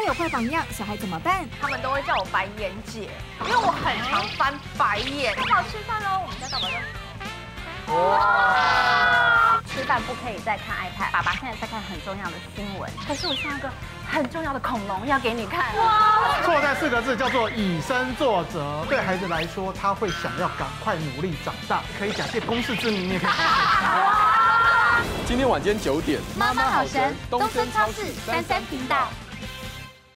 有坏榜样，小孩怎么办？ 他们都会叫我白眼姐，因为我很常翻白眼。好，吃饭喽，我们在干嘛呢？哇！吃饭不可以再看 iPad， 爸爸现在在看很重要的新闻。可是我像一个很重要的恐龙要给你看。哇！ 错在4个字，叫做以身作则。对孩子来说，他会想要赶快努力长大，可以假借公事之名，你也可以。 今天晚间9点， 妈妈好神，东森超市33频道。